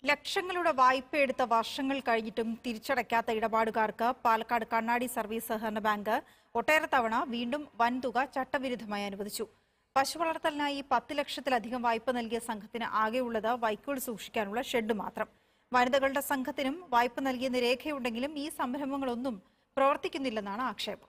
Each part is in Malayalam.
ലക്ഷങ്ങളുടെ വായ്പയെടുത്ത വർഷങ്ങൾ കഴിഞ്ഞിട്ടും തിരിച്ചടയ്ക്കാത്ത ഇടപാടുകാർക്ക് പാലക്കാട് കണ്ണാടി സർവീസ് സഹകരണ ബാങ്ക് ഒട്ടേറെ തവണ വീണ്ടും വൻതുക ചട്ടവിരുദ്ധമായി അനുവദിച്ചു. പശു വളർത്തലിനായി 10 ലക്ഷത്തിലധികം വായ്പ നൽകിയ സംഘത്തിന് ആകെയുള്ളത് വൈക്കോൽ സൂക്ഷിക്കാനുള്ള ഷെഡ് മാത്രം. വനിതകളുടെ സംഘത്തിനും വായ്പ നൽകിയെന്ന് രേഖയുണ്ടെങ്കിലും ഈ സംരംഭങ്ങളൊന്നും പ്രവർത്തിക്കുന്നില്ലെന്നാണ് ആക്ഷേപം.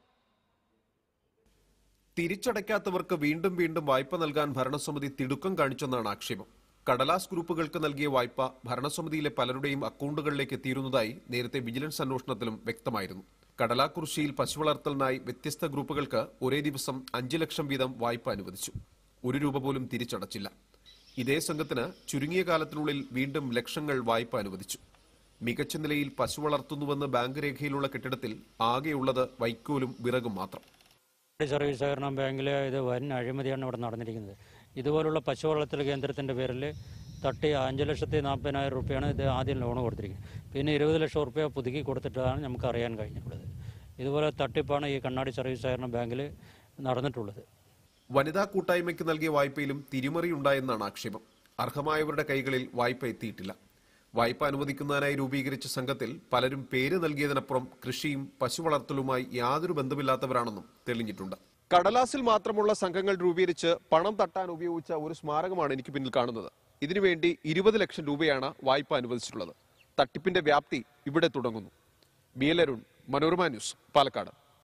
തിരിച്ചടയ്ക്കാത്തവർക്ക് വീണ്ടും വീണ്ടും വായ്പ നൽകാൻ ഭരണസമിതി തിടുക്കം കാണിച്ചെന്നാണ് ആക്ഷേപം. കടലാസ് ഗ്രൂപ്പുകൾക്ക് നൽകിയ വായ്പ ഭരണസമിതിയിലെ പലരുടെയും അക്കൗണ്ടുകളിലേക്ക് എത്തിയിരുന്നതായി നേരത്തെ വിജിലൻസ് അന്വേഷണത്തിലും വ്യക്തമായിരുന്നു. കടലാക്കുറിശ്ശിയിൽ പശു വളർത്തലിനായി വ്യത്യസ്ത ഗ്രൂപ്പുകൾക്ക് ഒരേ ദിവസം 5 ലക്ഷം വീതം വായ്പ അനുവദിച്ചു. 1 രൂപ പോലും തിരിച്ചടച്ചില്ല. ഇതേ സംഘത്തിന് ചുരുങ്ങിയ കാലത്തിനുള്ളിൽ വീണ്ടും ലക്ഷങ്ങൾ വായ്പ അനുവദിച്ചു. മികച്ച നിലയിൽ പശു വളർത്തുന്നുവെന്ന് ബാങ്ക് രേഖയിലുള്ള കെട്ടിടത്തിൽ ആകെയുള്ളത് വൈക്കോലും വിറകും മാത്രം. സർവീസ് സഹകരണ ബാങ്കിലെ ഇത് വൻ അഴിമതിയാണ് ഇവിടെ നടന്നിരിക്കുന്നത്. ഇതുപോലുള്ള പശു വളർത്തൽ കേന്ദ്രത്തിൻ്റെ പേരിൽ തട്ടി 5,40,000 രൂപയാണ് ഇത് ആദ്യം ലോൺ കൊടുത്തിരിക്കുന്നത്. പിന്നെ 20 ലക്ഷം രൂപ പുതുക്കി കൊടുത്തിട്ടാണ് നമുക്ക് അറിയാൻ കഴിഞ്ഞിട്ടുള്ളത്. ഇതുപോലെ തട്ടിപ്പാണ് ഈ കണ്ണാടി സർവീസ് സഹകരണ ബാങ്കിൽ നടന്നിട്ടുള്ളത്. വനിതാ കൂട്ടായ്മയ്ക്ക് നൽകിയ വായ്പയിലും തിരിമറിയുണ്ടായെന്നാണ് ആക്ഷേപം. അർഹമായവരുടെ കൈകളിൽ വായ്പ എത്തിയിട്ടില്ല. വായ്പ അനുവദിക്കുന്നതിനായി രൂപീകരിച്ച സംഘത്തിൽ പലരും പേര് നൽകിയതിനപ്പുറം കൃഷിയും പശു വളർത്തലുമായി യാതൊരു ബന്ധമില്ലാത്തവരാണെന്നും തെളിഞ്ഞിട്ടുണ്ട്. കടലാസിൽ മാത്രമുള്ള സംഘങ്ങൾ രൂപീകരിച്ച് പണം തട്ടാൻ ഉപയോഗിച്ച ഒരു സ്മാരകമാണ് എനിക്ക് പിന്നിൽ കാണുന്നത്. ഇതിനുവേണ്ടി 20 ലക്ഷം രൂപയാണ് വായ്പ അനുവദിച്ചിട്ടുള്ളത്. തട്ടിപ്പിന്റെ വ്യാപ്തി ഇവിടെ തുടങ്ങുന്നു. B L Arun, Manorama news, Palakkad.